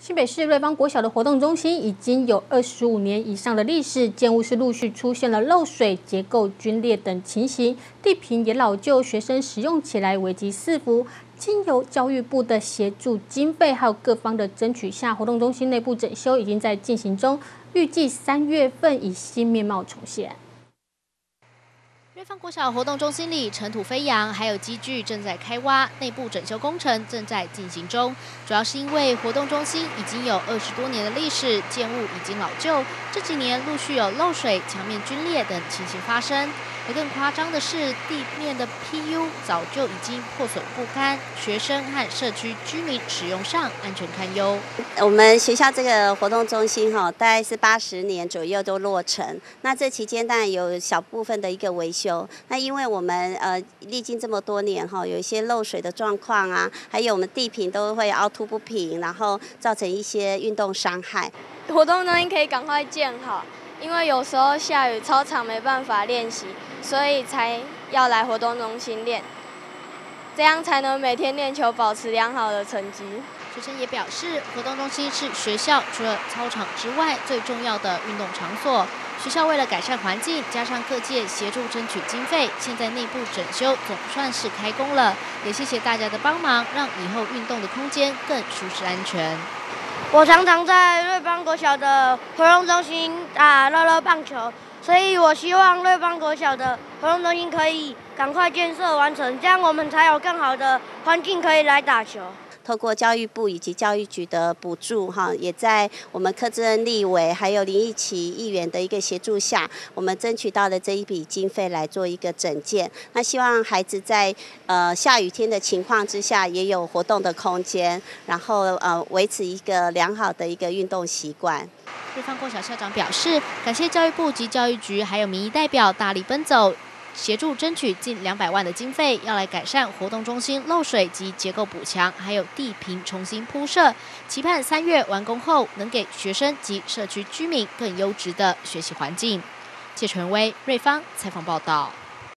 新北市瑞芳国小的活动中心已经有25年以上的历史，建物是陆续出现了漏水、结构龟裂等情形，地坪也老旧，学生使用起来危机四伏。经由教育部的协助经费，还有各方的争取下，活动中心内部整修已经在进行中，预计3月份以新面貌重现。 瑞芳国小活动中心里尘土飞扬，还有机具正在开挖，内部整修工程正在进行中。主要是因为活动中心已经有20多年的历史，建物已经老旧，这几年陆续有漏水、墙面龟裂等情形发生。而更夸张的是，地面的 PU 早就已经破损不堪，学生和社区居民使用上安全堪忧。 我们学校这个活动中心大概是80年左右都落成。那这期间当然有小部分的一个维修。那因为我们历经这么多年有一些漏水的状况啊，还有我们地坪都会凹凸不平，然后造成一些运动伤害。 活动中心可以赶快建好，因为有时候下雨，操场没办法练习，所以才要来活动中心练，这样才能每天练球保持良好的成绩。 学生也表示，活动中心是学校除了操场之外最重要的运动场所。学校为了改善环境，加上各界协助争取经费，现在内部整修总算是开工了。也谢谢大家的帮忙，让以后运动的空间更舒适安全。 我常常在瑞芳国小的活动中心打乐乐棒球，所以我希望瑞芳国小的活动中心可以赶快建设完成，这样我们才有更好的环境可以来打球。 透过教育部以及教育局的补助，也在我们柯志恩立委还有林义琪议员的一个协助下，我们争取到了这一笔经费来做一个整建。那希望孩子在下雨天的情况之下，也有活动的空间，然后维持一个良好的一个运动习惯。 瑞芳国小校长表示，感谢教育部及教育局还有民意代表大力奔走，协助争取近200万的经费，要来改善活动中心漏水及结构补强，还有地坪重新铺设。期盼3月完工后，能给学生及社区居民更优质的学习环境。谢纯威，瑞芳采访报道。